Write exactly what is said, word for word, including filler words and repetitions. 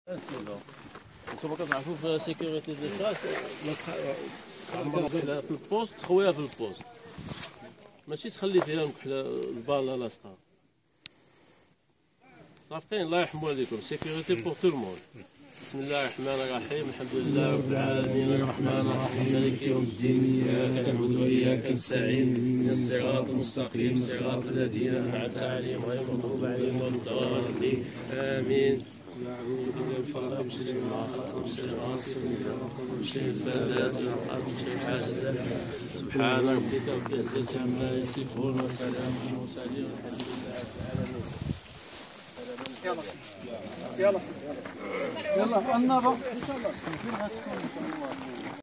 انتم كتعرفوا في سيكوريتي دي كلاس في البوست خويها في البوست ماشي تخلي فيها الباله لاصقه صافي. الله يرحمو عليكم. سيكوريتي بور تو الموند. بسم الله الرحمن الرحيم. الحمد لله رب العالمين الرحمن الرحيم مالك يوم الدين اياك نعبد واياك نستعين اهدنا الصراط المستقيم صراط الذين انعمت عليهم غير المغضوب عليهم ولا الضالين امين. نعوذ بك من الفقر من شر ما خلق من شر غاسق اذا وقب من شر الفاسدات والعقاب من شر حاسد. سبحان ربك رب العزة عما يصفون وسلام على المرسلين والحمد لله رب العالمين. يلا يلا يلا يلا النبض ان شاء الله.